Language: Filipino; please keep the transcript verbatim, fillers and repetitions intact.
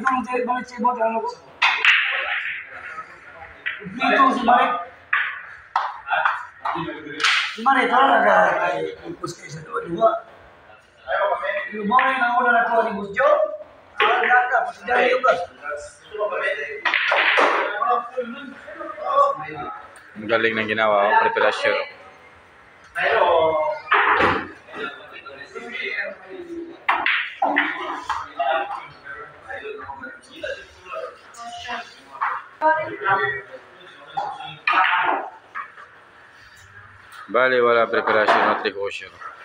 tulong tayo balik sa ibang ano ko. Dito si Marik. Si Marik, wala na ka-impose kayo sa doon, di ba? Yung mga yung nauna na ko ni Boss Joe, wala na ka, kasi dahil yung gas. Ang galing ng ginawa, oh, preparasyon. Bali, wala preparasyon at precaution.